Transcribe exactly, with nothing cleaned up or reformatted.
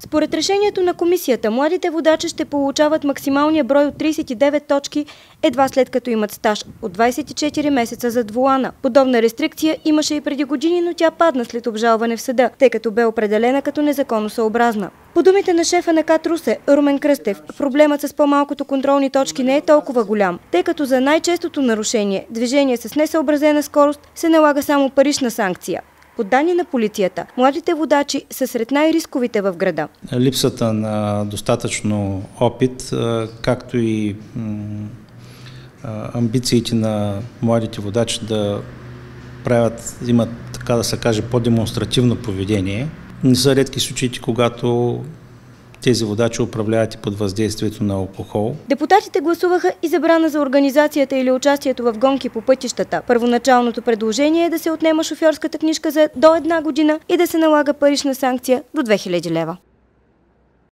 Според решението на комисията, младите водачи ще получават максималния брой от тридесет и девет точки едва след като имат стаж от двадесет и четири месеца зад волана. Подобна рестрикция имаше и преди години, но тя падна след обжалване в съда, тъй като бе определена като незаконосъобразна. По думите на шефа на КАТ Русе, Румен Кръстев, проблемът с по-малкото контролни точки не е толкова голям, тъй като за най-честото нарушение, движение с несъобразена скорост, се налага само парична санкция. По данни на полицията, младите водачи са сред най-рисковите в града. Липсата на достатъчно опит, както и амбициите на младите водачи да правят, имат, така да се каже, по-демонстративно поведение. Не са редки случаите, когато тези водачи управляват и под въздействието на алкохол. Депутатите гласуваха и забрана за организацията или участието в гонки по пътищата. Първоначалното предложение е да се отнема шофьорската книжка за до една година и да се налага парична санкция до две хиляди лева.